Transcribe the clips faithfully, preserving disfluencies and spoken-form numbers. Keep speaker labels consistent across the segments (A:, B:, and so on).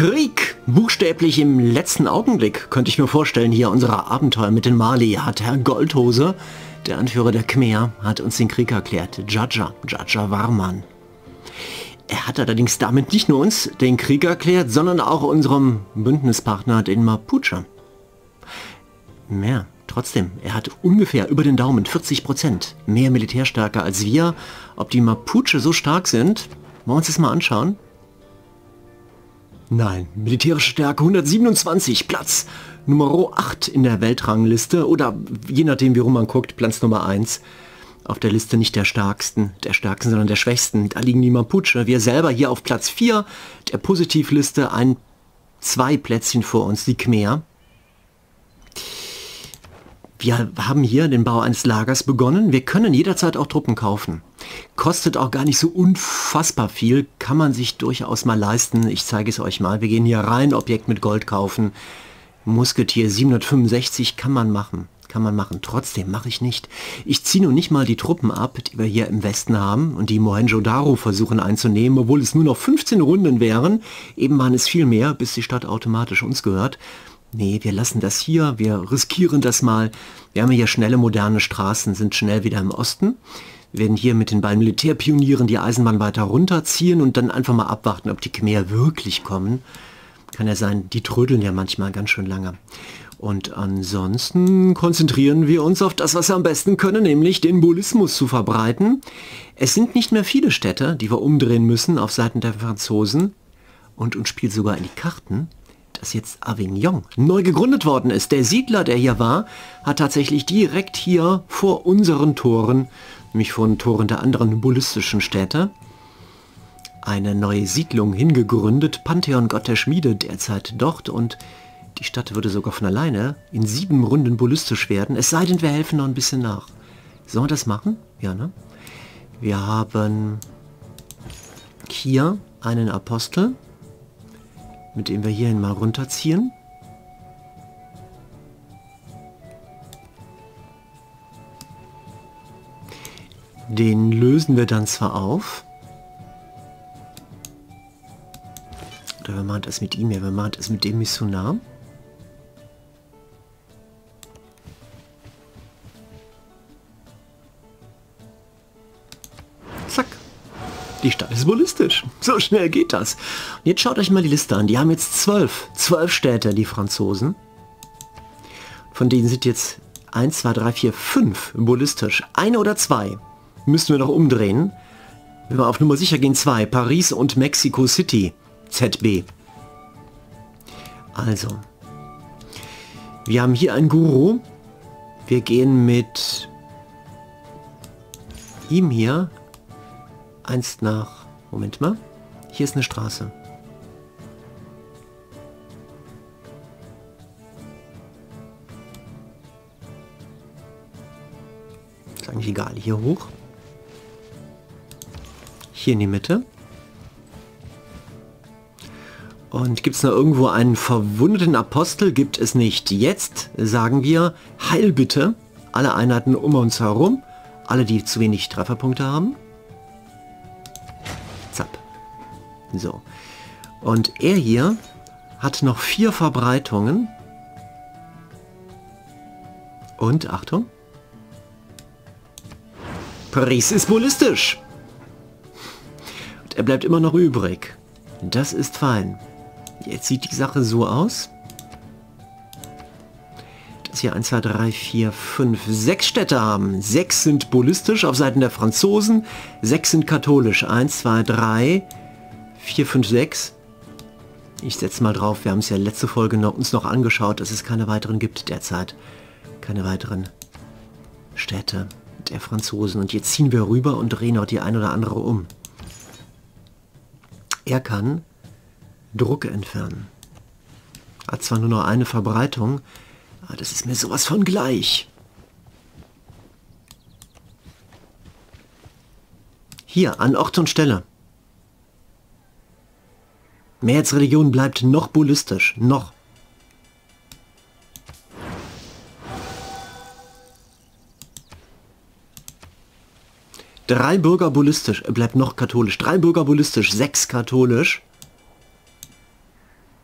A: Krieg! Buchstäblich im letzten Augenblick, könnte ich mir vorstellen, hier unser Abenteuer mit den Mali hat Herr Goldhose, der Anführer der Khmer, hat uns den Krieg erklärt. Jaja, Jaja Warman. Er hat allerdings damit nicht nur uns den Krieg erklärt, sondern auch unserem Bündnispartner, den Mapuche. Mehr, trotzdem, er hat ungefähr über den Daumen vierzig Prozent mehr Militärstärke als wir. Ob die Mapuche so stark sind, wollen wir uns das mal anschauen? Nein, militärische Stärke hundertsiebenundzwanzig, Platz Nummer acht in der Weltrangliste oder je nachdem wie rum man guckt, Platz Nummer eins. Auf der Liste nicht der stärksten, der stärksten, sondern der schwächsten. Da liegen die Mapuche. Wir selber hier auf Platz vier der Positivliste, ein, zwei Plätzchen vor uns, die Khmer. Wir haben hier den Bau eines Lagers begonnen. Wir können jederzeit auch Truppen kaufen. Kostet auch gar nicht so unfassbar viel. Kann man sich durchaus mal leisten. Ich zeige es euch mal. Wir gehen hier rein, Objekt mit Gold kaufen. Musketier siebenhundertfünfundsechzig kann man machen. Kann man machen. Trotzdem mache ich nicht. Ich ziehe nun nicht mal die Truppen ab, die wir hier im Westen haben und die Mohenjo-Daro versuchen einzunehmen, obwohl es nur noch fünfzehn Runden wären. Eben waren es viel mehr, bis die Stadt automatisch uns gehört. Nee, wir lassen das hier, wir riskieren das mal. Wir haben hier schnelle, moderne Straßen, sind schnell wieder im Osten. Wir werden hier mit den beiden Militärpionieren die Eisenbahn weiter runterziehen und dann einfach mal abwarten, ob die Khmer wirklich kommen. Kann ja sein, die trödeln ja manchmal ganz schön lange. Und ansonsten konzentrieren wir uns auf das, was wir am besten können, nämlich den Bullismus zu verbreiten. Es sind nicht mehr viele Städte, die wir umdrehen müssen auf Seiten der Franzosen. Und uns spielt sogar in die Karten, dass jetzt Avignon neu gegründet worden ist. Der Siedler, der hier war, hat tatsächlich direkt hier vor unseren Toren, nämlich vor den Toren der anderen bullistischen Städte, eine neue Siedlung hingegründet. Pantheon Gott der Schmiede derzeit dort und die Stadt würde sogar von alleine in sieben Runden bullistisch werden, es sei denn, wir helfen noch ein bisschen nach. Sollen wir das machen? Ja, ne? Wir haben hier einen Apostel, mit dem wir hierhin mal runterziehen. Den lösen wir dann zwar auf. Oder wir machen das mit ihm, ja, wir machen das mit dem Missionar. Zack. Die Stadt ist bullistisch. So schnell geht das. Und jetzt schaut euch mal die Liste an. Die haben jetzt zwölf. Zwölf Städte, die Franzosen. Von denen sind jetzt eins, zwei, drei, vier, fünf bullistisch. Eine oder zwei müssen wir noch umdrehen. Wenn wir auf Nummer sicher gehen, zwei. Paris und Mexico City. Z B. Also. Wir haben hier einen Guru. Wir gehen mit ihm hier eins nach... Moment mal. Hier ist eine Straße. Ist eigentlich egal. Hier hoch. Hier in die Mitte. Und gibt es noch irgendwo einen verwundeten Apostel? Gibt es nicht. Jetzt sagen wir Heil bitte. Alle Einheiten um uns herum. Alle, die zu wenig Trefferpunkte haben. Zapp. So. Und er hier hat noch vier Verbreitungen. Und, Achtung. Paris ist bullistisch. Und er bleibt immer noch übrig. Das ist fein. Jetzt sieht die Sache so aus. Dass hier eins, zwei, drei, vier, fünf, sechs Städte haben. Sechs sind bullistisch auf Seiten der Franzosen. Sechs sind katholisch. eins, zwei, drei, vier, fünf, sechs. Ich setze mal drauf. Wir haben es ja letzte Folge noch, uns noch angeschaut, dass es keine weiteren gibt derzeit. Keine weiteren Städte der Franzosen. Und jetzt ziehen wir rüber und drehen auch die ein oder andere um. Er kann Druck entfernen. Hat zwar nur noch eine Verbreitung, aber das ist mir sowas von gleich. Hier, an Ort und Stelle. Mehrheitsreligion bleibt noch bullistisch. Noch. Drei Bürger bullistisch, bleibt noch katholisch. Drei Bürger bullistisch, sechs katholisch.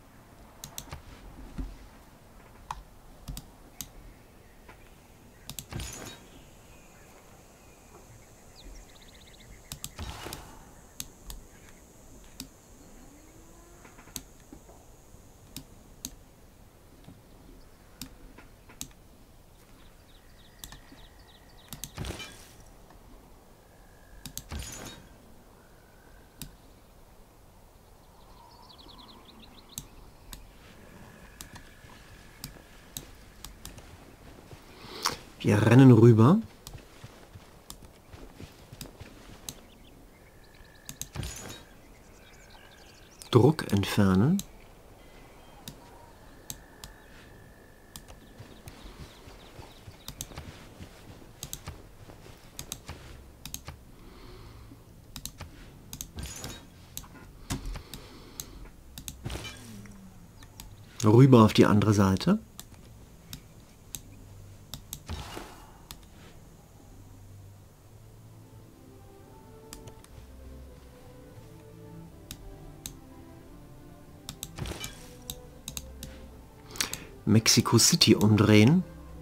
A: Wir rennen rüber. Druck entfernen. Rüber auf die andere Seite. Mexico City umdrehen.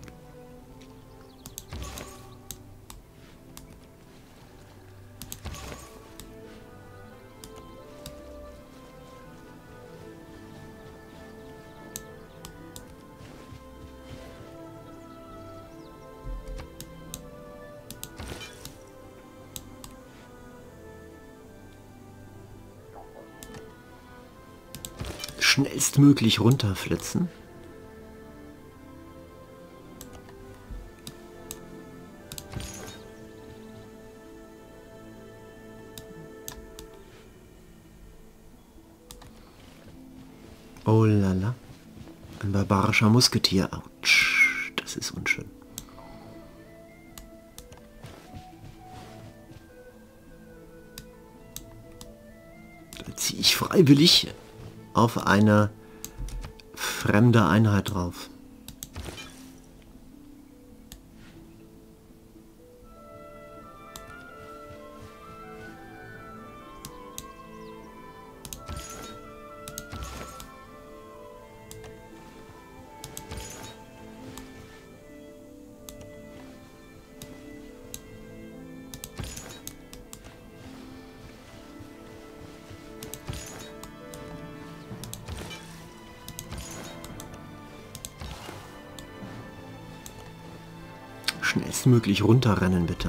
A: Schnellstmöglich runterflitzen. Oh lala. Ein barbarischer Musketier. Autsch. Das ist unschön. Da ziehe ich freiwillig auf eine fremde Einheit drauf. Schnellstmöglich runterrennen, bitte.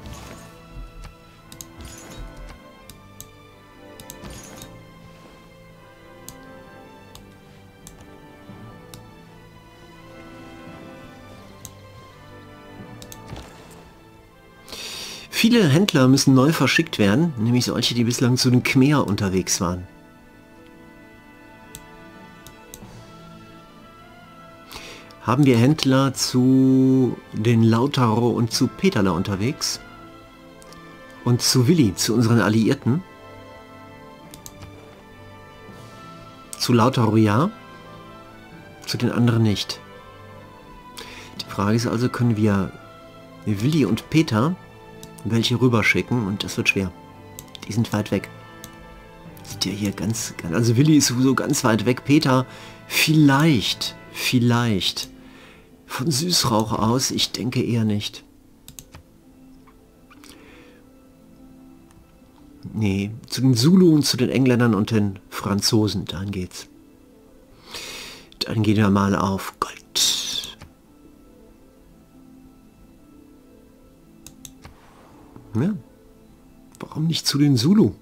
A: Viele Händler müssen neu verschickt werden, nämlich solche, die bislang zu den Khmer unterwegs waren. Haben wir Händler zu den Lautaro und zu Peterle unterwegs? Und zu Willi, zu unseren Alliierten? Zu Lautaro ja, zu den anderen nicht. Die Frage ist also, können wir Willi und Peter welche rüberschicken? Und das wird schwer. Die sind weit weg. Sind ja hier ganz, also Willi ist sowieso ganz weit weg. Peter vielleicht, vielleicht von Süßrauch aus, ich denke eher nicht. Nee, zu den Zulu und zu den Engländern und den Franzosen, dahin geht's. Dann gehen wir mal auf Gold. Ja, warum nicht zu den Zulu?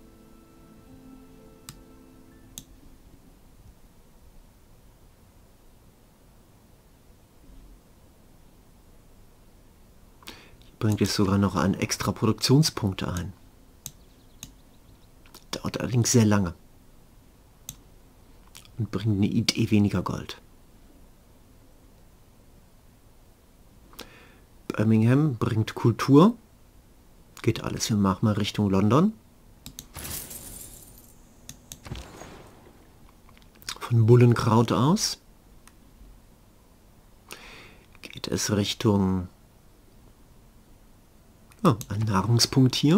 A: Bringt es sogar noch einen extra Produktionspunkt ein. Dauert allerdings sehr lange. Und bringt eine Idee weniger Gold. Birmingham bringt Kultur. Geht alles, wir machen mal Richtung London. Von Bullenkraut aus geht es Richtung... Oh, ein Nahrungspunkt hier.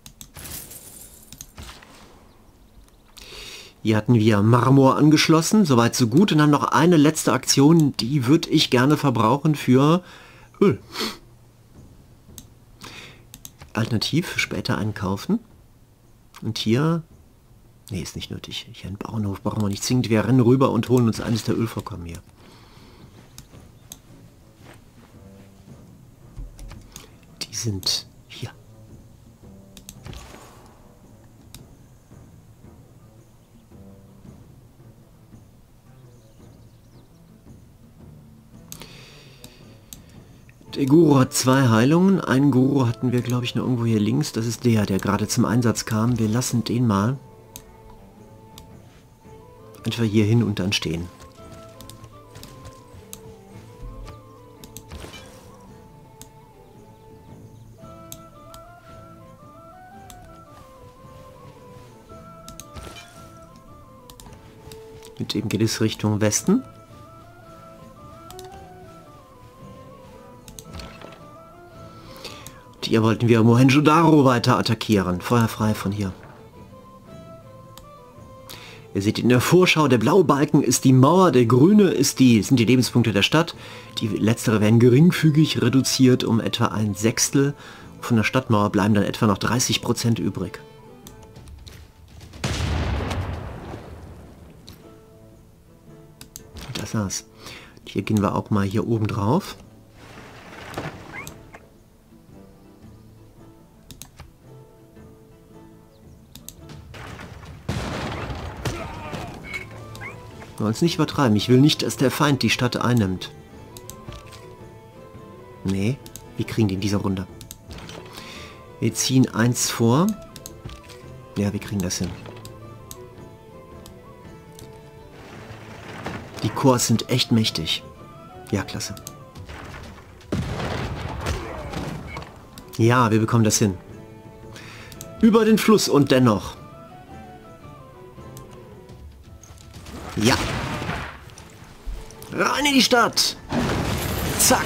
A: Hier hatten wir Marmor angeschlossen, soweit so gut. Und dann noch eine letzte Aktion, die würde ich gerne verbrauchen für Öl. Alternativ später einkaufen. Und hier... Nee, ist nicht nötig. Hier einen Bauernhof brauchen wir nicht zwingend. Wir rennen rüber und holen uns eines der Ölvorkommen hier. Die sind hier. Der Guru hat zwei Heilungen. Einen Guru hatten wir, glaube ich, noch irgendwo hier links. Das ist der, der gerade zum Einsatz kam. Wir lassen den mal einfach hier hin und dann stehen. Mit dem geht es Richtung Westen. Und hier wollten wir Mohenjo-Daro weiter attackieren. Feuer frei von hier. Ihr seht in der Vorschau, der blaue Balken ist die Mauer, der grüne ist die, sind die Lebenspunkte der Stadt. Die letztere werden geringfügig reduziert um etwa ein Sechstel. Von der Stadtmauer bleiben dann etwa noch dreißig Prozent übrig. Das war's. Hier gehen wir auch mal hier oben drauf. Wir wollen es nicht übertreiben. Ich will nicht, dass der Feind die Stadt einnimmt. Nee, wir kriegen die in dieser Runde. Wir ziehen eins vor. Ja, wir kriegen das hin. Die Korps sind echt mächtig. Ja, klasse. Ja, wir bekommen das hin. Über den Fluss und dennoch. Ja. Rein in die Stadt. Zack.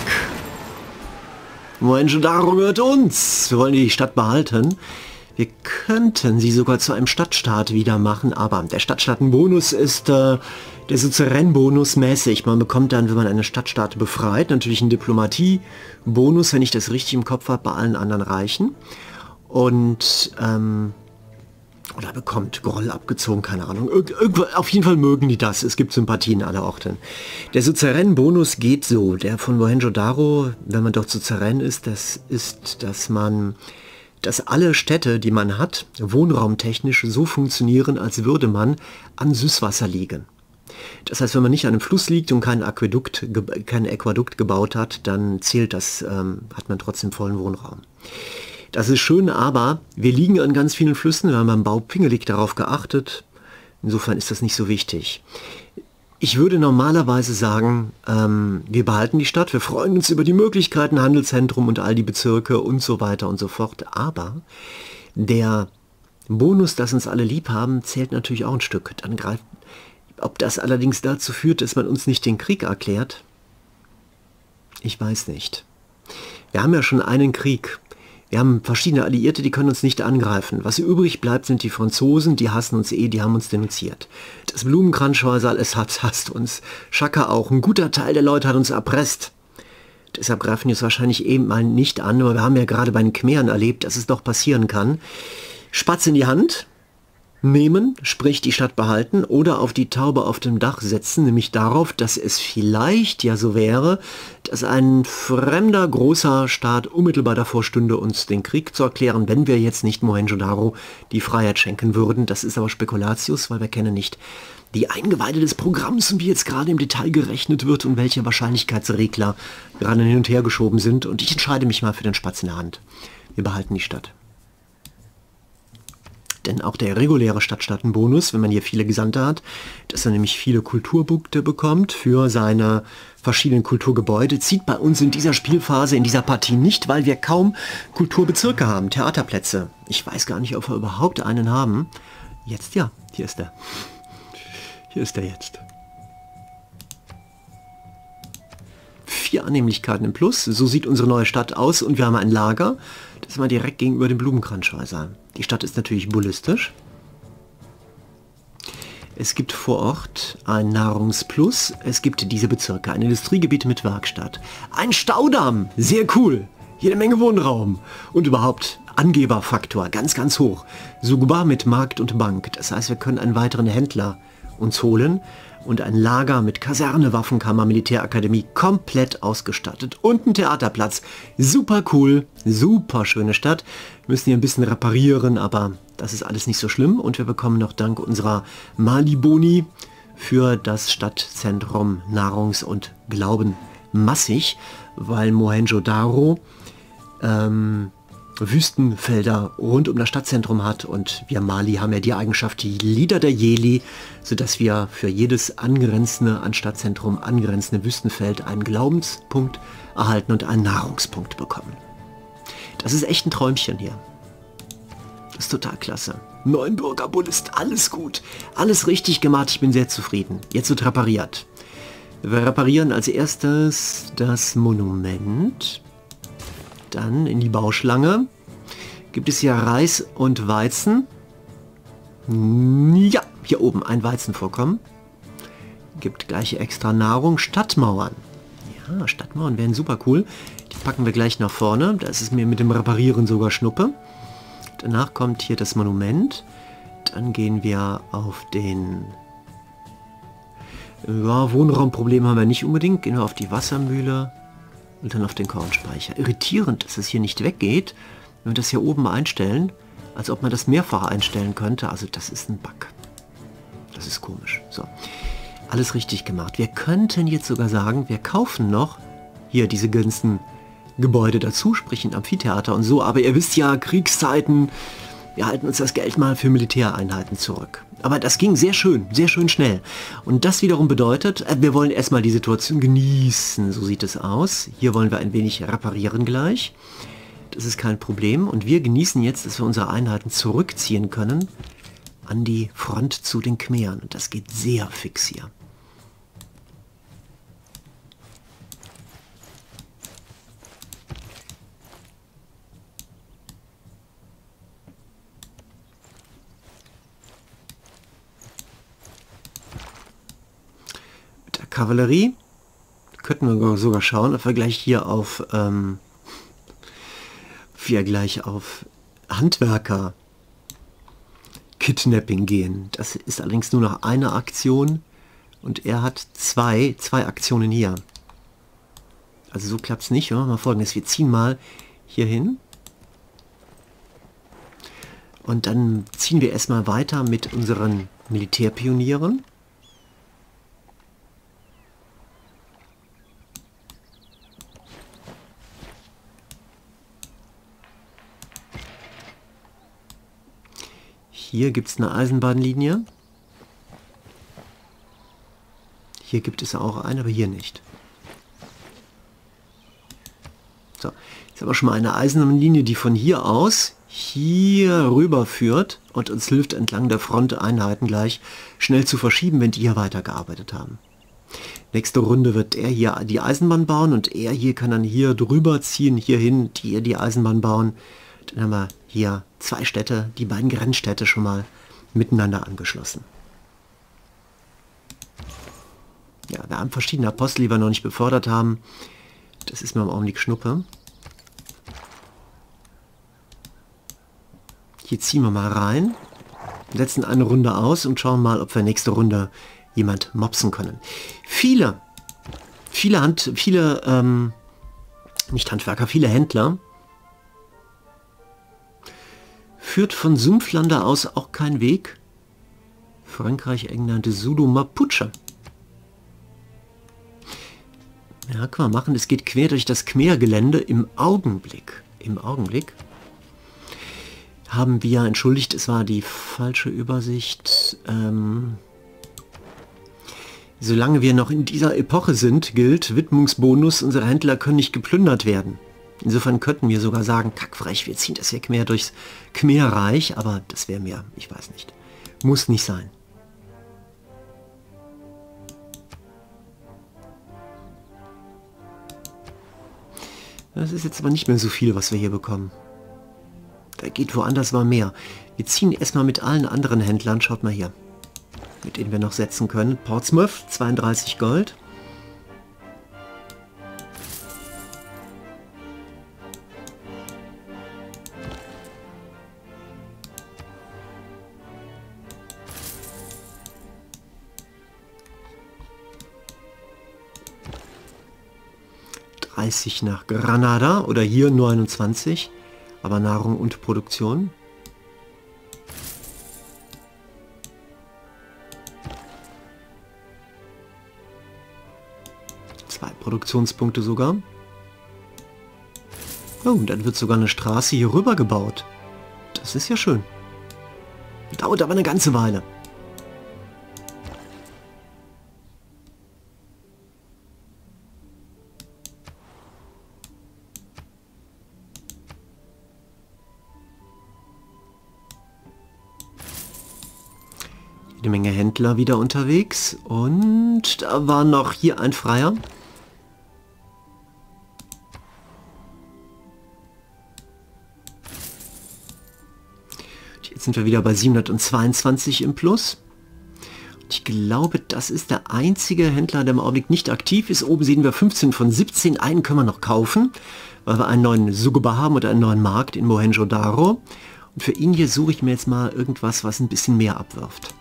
A: Mohenjo-Daro gehört uns. Wir wollen die Stadt behalten. Wir könnten sie sogar zu einem Stadtstaat wieder machen, aber der Stadtstaatenbonus ist äh, der Suzerän-Bonus mäßig. Man bekommt dann, wenn man eine Stadtstaat befreit, natürlich einen Diplomatie-Bonus, wenn ich das richtig im Kopf habe, bei allen anderen Reichen. Und, ähm, oder bekommt Groll abgezogen, keine Ahnung. Ir irgendwo, auf jeden Fall mögen die das. Es gibt Sympathien aller Orten. Der Suzerän-Bonus geht so. Der von Mohenjo-Daro, wenn man dort Suzerän ist, das ist, dass man... dass alle Städte, die man hat, wohnraumtechnisch so funktionieren, als würde man an Süßwasser liegen. Das heißt, wenn man nicht an einem Fluss liegt und kein Aquädukt, kein Aquädukt gebaut hat, dann zählt das, ähm, hat man trotzdem vollen Wohnraum. Das ist schön, aber wir liegen an ganz vielen Flüssen, wir haben beim Bau pingelig darauf geachtet. Insofern ist das nicht so wichtig. Ich würde normalerweise sagen, ähm, wir behalten die Stadt, wir freuen uns über die Möglichkeiten, Handelszentrum und all die Bezirke und so weiter und so fort. Aber der Bonus, dass uns alle lieb haben, zählt natürlich auch ein Stück. Dann greift, ob das allerdings dazu führt, dass man uns nicht den Krieg erklärt, ich weiß nicht. Wir haben ja schon einen Krieg. Wir haben verschiedene Alliierte, die können uns nicht angreifen. Was übrig bleibt, sind die Franzosen, die hassen uns eh, die haben uns denunziert. Das Blumenkranzscheusal, es hat, hasst uns. Chaka auch. Ein guter Teil der Leute hat uns erpresst. Deshalb greifen die es wahrscheinlich eben mal nicht an, aber wir haben ja gerade bei den Khmeren erlebt, dass es doch passieren kann. Spatz in die Hand, nehmen, sprich die Stadt behalten oder auf die Taube auf dem Dach setzen, nämlich darauf, dass es vielleicht ja so wäre, dass ein fremder großer Staat unmittelbar davor stünde, uns den Krieg zu erklären, wenn wir jetzt nicht Mohenjo-Daro die Freiheit schenken würden. Das ist aber Spekulatius, weil wir kennen nicht die Eingeweide des Programms und wie jetzt gerade im Detail gerechnet wird und welche Wahrscheinlichkeitsregler gerade hin und her geschoben sind. Und ich entscheide mich mal für den Spatz in der Hand. Wir behalten die Stadt. Denn auch der reguläre Stadtstaatenbonus, wenn man hier viele Gesandte hat, dass er nämlich viele Kulturpunkte bekommt für seine verschiedenen Kulturgebäude, zieht bei uns in dieser Spielphase, in dieser Partie nicht, weil wir kaum Kulturbezirke haben, Theaterplätze. Ich weiß gar nicht, ob wir überhaupt einen haben. Jetzt ja, hier ist er. Hier ist er jetzt. Vier Annehmlichkeiten im Plus, so sieht unsere neue Stadt aus und wir haben ein Lager, das ist mal direkt gegenüber dem Blumenkranzscheusal. Die Stadt ist natürlich bullistisch. Es gibt vor Ort ein Nahrungsplus, es gibt diese Bezirke, ein Industriegebiet mit Werkstatt, ein Staudamm, sehr cool, jede Menge Wohnraum und überhaupt Angeberfaktor, ganz, ganz hoch. Sogar mit Markt und Bank, das heißt, wir können einen weiteren Händler uns holen und ein Lager mit Kaserne, Waffenkammer, Militärakademie komplett ausgestattet und ein Theaterplatz. Super cool, super schöne Stadt. Wir müssen hier ein bisschen reparieren, aber das ist alles nicht so schlimm und wir bekommen noch dank unserer Mali-Boni für das Stadtzentrum Nahrungs- und Glauben massig, weil Mohenjo-Daro ähm, Wüstenfelder rund um das Stadtzentrum hat und wir Mali haben ja die Eigenschaft, die Lieder der Jeli, sodass wir für jedes angrenzende, an Stadtzentrum angrenzende Wüstenfeld einen Glaubenspunkt erhalten und einen Nahrungspunkt bekommen. Das ist echt ein Träumchen hier. Das ist total klasse. Neuenburger Bull ist alles gut. Alles richtig gemacht. Ich bin sehr zufrieden. Jetzt wird repariert. Wir reparieren als erstes das Monument. Dann in die Bauschlange. Gibt es hier Reis und Weizen? Ja, hier oben ein Weizenvorkommen. Gibt gleich extra Nahrung. Stadtmauern. Ja, Stadtmauern wären super cool. Die packen wir gleich nach vorne. Da ist es mir mit dem Reparieren sogar Schnuppe. Danach kommt hier das Monument. Dann gehen wir auf den... Ja, Wohnraumproblem haben wir nicht unbedingt. Gehen wir auf die Wassermühle und dann auf den Kornspeicher. Irritierend, dass es hier nicht weggeht, wenn wir das hier oben einstellen, als ob man das mehrfach einstellen könnte. Also das ist ein Bug. Das ist komisch. So, alles richtig gemacht. Wir könnten jetzt sogar sagen, wir kaufen noch hier diese ganzen Gebäude dazu, sprich ein Amphitheater und so, aber ihr wisst ja, Kriegszeiten, wir halten uns das Geld mal für Militäreinheiten zurück. Aber das ging sehr schön, sehr schön schnell. Und das wiederum bedeutet, wir wollen erstmal die Situation genießen, so sieht es aus. Hier wollen wir ein wenig reparieren gleich. Das ist kein Problem. Und wir genießen jetzt, dass wir unsere Einheiten zurückziehen können an die Front zu den Khmeren. Und das geht sehr fix hier. Kavallerie. Könnten wir sogar schauen, ob wir gleich hier auf ähm, wir gleich auf Handwerker Kidnapping gehen. Das ist allerdings nur noch eine Aktion und er hat zwei, zwei Aktionen hier. Also so klappt es nicht. Wir machen mal Folgendes. Wir ziehen mal hier hin und dann ziehen wir erstmal weiter mit unseren Militärpionieren. Hier gibt es eine Eisenbahnlinie. Hier gibt es auch eine, aber hier nicht. So, jetzt haben wir schon mal eine Eisenbahnlinie, die von hier aus hier rüber führt und uns hilft, entlang der Front Einheiten gleich schnell zu verschieben, wenn die hier weitergearbeitet haben. Nächste Runde wird er hier die Eisenbahn bauen und er hier kann dann hier drüber ziehen, hierhin, die hier die Eisenbahn bauen. Dann haben wir hier zwei Städte, die beiden Grenzstädte schon mal miteinander angeschlossen. Ja, wir haben verschiedene Apostel, die wir noch nicht befördert haben. Das ist mir im Augenblick Schnuppe. Hier ziehen wir mal rein, setzen eine Runde aus und schauen mal, ob wir nächste Runde jemand mopsen können. Viele, viele Hand, viele, ähm, nicht Handwerker, viele Händler. Führt von Sumpflande aus auch kein Weg. Frankreich, England, Zulu, Mapuche. Ja, kann man machen. Es geht quer durch das Khmer-Gelände im Augenblick. Im Augenblick haben wir, entschuldigt, es war die falsche Übersicht. Ähm, solange wir noch in dieser Epoche sind, gilt Widmungsbonus, unsere Händler können nicht geplündert werden. Insofern könnten wir sogar sagen, kackfrech, wir ziehen das hier quer durchs Khmerreich, aber das wäre mir, ich weiß nicht. Muss nicht sein. Das ist jetzt aber nicht mehr so viel, was wir hier bekommen. Da geht woanders mal mehr. Wir ziehen erstmal mit allen anderen Händlern, schaut mal hier, mit denen wir noch setzen können. Portsmouth, zweiunddreißig Gold. dreißig nach Granada oder hier neunundzwanzig, aber Nahrung und Produktion. Zwei Produktionspunkte sogar. Oh, und dann wird sogar eine Straße hier rüber gebaut. Das ist ja schön. Dauert aber eine ganze Weile. Jede Menge Händler wieder unterwegs. Und da war noch hier ein Freier. Jetzt sind wir wieder bei siebenhundertzweiundzwanzig im Plus. Und ich glaube, das ist der einzige Händler, der im Augenblick nicht aktiv ist. Oben sehen wir fünfzehn von siebzehn. Einen können wir noch kaufen, weil wir einen neuen Sugoba haben oder einen neuen Markt in Mohenjo-Daro. Und für ihn hier suche ich mir jetzt mal irgendwas, was ein bisschen mehr abwirft.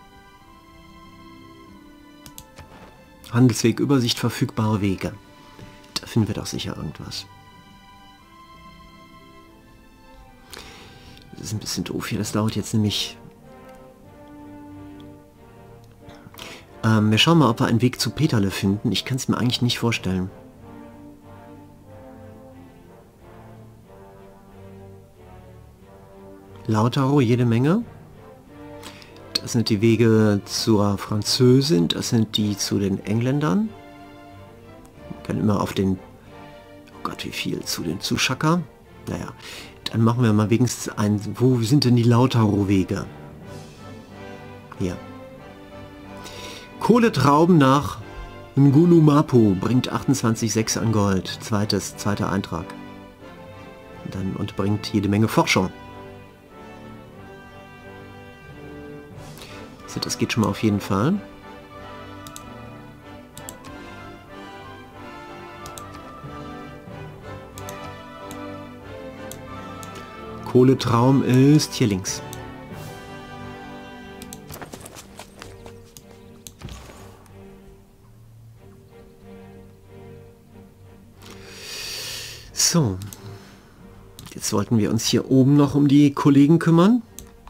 A: Handelsweg, Übersicht, verfügbare Wege. Da finden wir doch sicher irgendwas. Das ist ein bisschen doof hier, das dauert jetzt nämlich. Ähm, wir schauen mal, ob wir einen Weg zu Peterle finden. Ich kann es mir eigentlich nicht vorstellen. Lautaro, jede Menge. Das sind die Wege zur Französin, das sind die zu den Engländern. Man kann immer auf den, oh Gott, wie viel, zu den Zuschaka. Naja, dann machen wir mal wenigstens ein, wo sind denn die Lautaro-Wege? Hier. Kohletrauben nach Ngulumapu bringt achtundzwanzig Komma sechs an Gold. Zweites, zweiter Eintrag. Und dann und bringt jede Menge Forschung. So, das geht schon mal auf jeden Fall. Kohletraum ist hier links. So. Jetzt sollten wir uns hier oben noch um die Kollegen kümmern.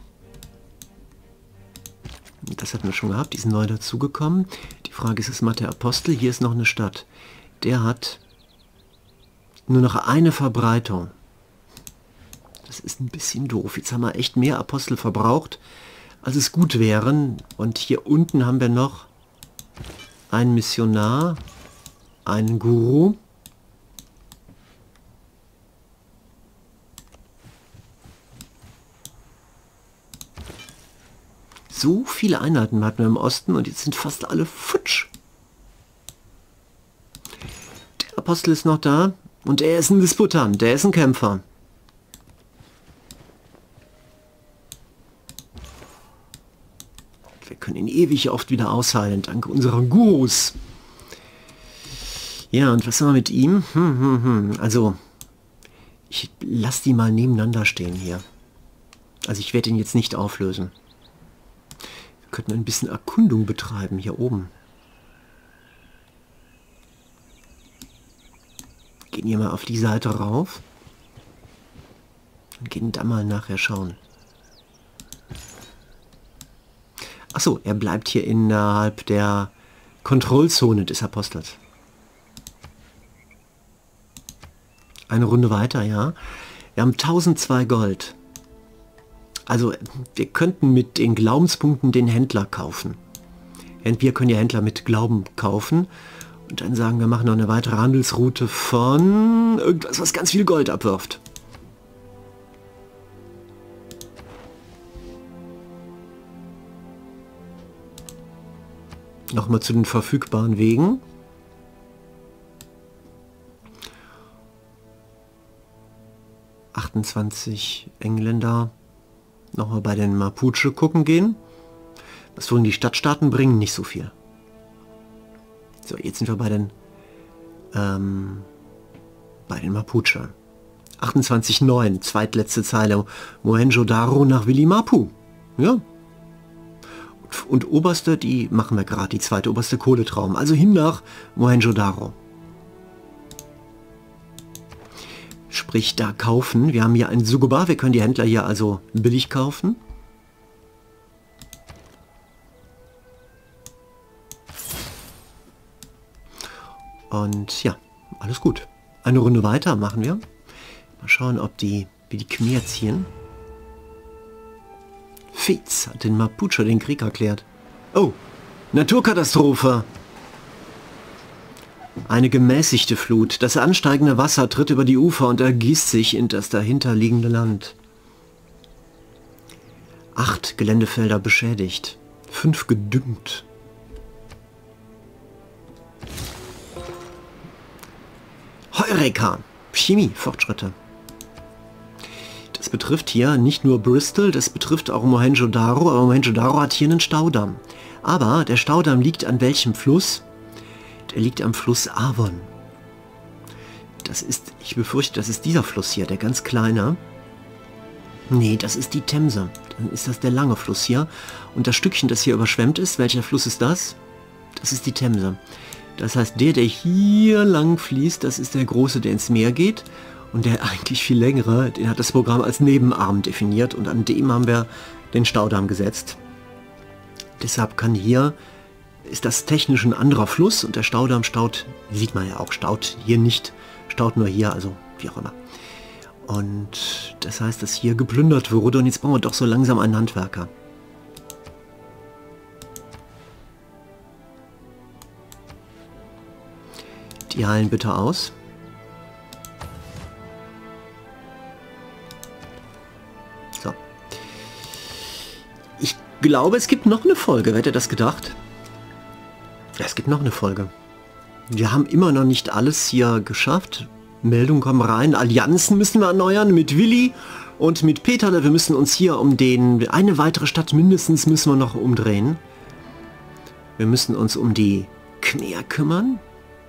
A: Das hatten wir schon gehabt, die sind neu dazugekommen. Die Frage ist, ist Matt der Apostel? Hier ist noch eine Stadt. Der hat nur noch eine Verbreitung. Das ist ein bisschen doof. Jetzt haben wir echt mehr Apostel verbraucht, als es gut wären. Und hier unten haben wir noch einen Missionar, einen Guru. So viele Einheiten hatten wir im Osten und jetzt sind fast alle futsch. Der Apostel ist noch da und er ist ein Disputant, der ist ein Kämpfer. Wir können ihn ewig oft wieder ausheilen, dank unserer Gurus. Ja, und was haben wir mit ihm? Hm, hm, hm. Also, ich lasse die mal nebeneinander stehen hier. Also ich werde ihn jetzt nicht auflösen. Wir könnten ein bisschen Erkundung betreiben hier oben. Gehen hier mal auf die Seite rauf. Und gehen da mal nachher schauen. Achso, er bleibt hier innerhalb der Kontrollzone des Apostels. Eine Runde weiter, ja. Wir haben tausendzwei Gold. Also wir könnten mit den Glaubenspunkten den Händler kaufen. Wir können ja Händler mit Glauben kaufen. Und dann sagen wir, machen noch eine weitere Handelsroute von irgendwas, was ganz viel Gold abwirft. Nochmal zu den verfügbaren Wegen. achtundzwanzig Engländer. Nochmal bei den Mapuche gucken gehen. Was wollen die Stadtstaaten bringen? Nicht so viel. So, jetzt sind wir bei den ähm, bei den Mapuche. achtundzwanzig neun, zweitletzte Zeile. Mohenjo-Daro nach Wilimapu. Ja. Und, und oberste, die machen wir gerade, die zweite oberste Kohletraum. Also hin nach Mohenjo-Daro. Sprich, da kaufen. Wir haben hier einen Sugoba, wir können die Händler hier also billig kaufen. Und ja, alles gut. Eine Runde weiter machen wir. Mal schauen, ob die, wie die Khmer ziehen. Fez hat den Mapuche den Krieg erklärt. Oh, Naturkatastrophe. Eine gemäßigte Flut. Das ansteigende Wasser tritt über die Ufer und ergießt sich in das dahinterliegende Land. Acht Geländefelder beschädigt. Fünf gedüngt. Heureka! Chemie-Fortschritte. Das betrifft hier nicht nur Bristol, das betrifft auch Mohenjo-Daro, aber Mohenjo-Daro hat hier einen Staudamm. Aber der Staudamm liegt an welchem Fluss? Der liegt am Fluss Avon. Das ist, ich befürchte, das ist dieser Fluss hier, der ganz kleine. Nee, das ist die Themse. Dann ist das der lange Fluss hier. Und das Stückchen, das hier überschwemmt ist, welcher Fluss ist das? Das ist die Themse. Das heißt, der, der hier lang fließt, das ist der große, der ins Meer geht. Und der eigentlich viel längere, den hat das Programm als Nebenarm definiert. Und an dem haben wir den Staudamm gesetzt. Deshalb kann hier, ist das technisch ein anderer Fluss. Und der Staudamm staut, sieht man ja auch, staut hier nicht, staut nur hier, also wie auch immer. Und das heißt, dass hier geplündert wurde. Und jetzt brauchen wir doch so langsam einen Handwerker. Die heilen bitte aus. So. Ich glaube, es gibt noch eine Folge. Wer hätte das gedacht? Ja, es gibt noch eine Folge. Wir haben immer noch nicht alles hier geschafft. Meldungen kommen rein. Allianzen müssen wir erneuern mit Willi und mit Peterle. Wir müssen uns hier um den... Eine weitere Stadt mindestens müssen wir noch umdrehen. Wir müssen uns um die Khmer kümmern.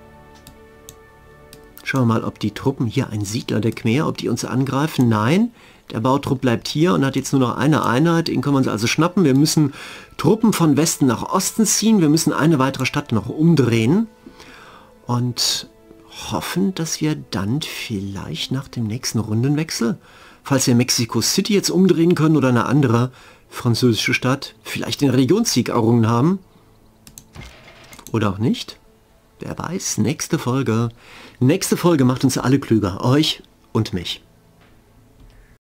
A: Schauen wir mal, ob die Truppen... Hier ein Siedler der Khmer, ob die uns angreifen. Nein, der Bautrupp bleibt hier und hat jetzt nur noch eine Einheit. Den können wir uns also schnappen. Wir müssen Truppen von Westen nach Osten ziehen. Wir müssen eine weitere Stadt noch umdrehen. Und... hoffen, dass wir dann vielleicht nach dem nächsten Rundenwechsel, falls wir Mexico City jetzt umdrehen können oder eine andere französische Stadt, vielleicht den Regionssieg errungen haben. Oder auch nicht. Wer weiß, nächste Folge. Nächste Folge macht uns alle klüger. Euch und mich.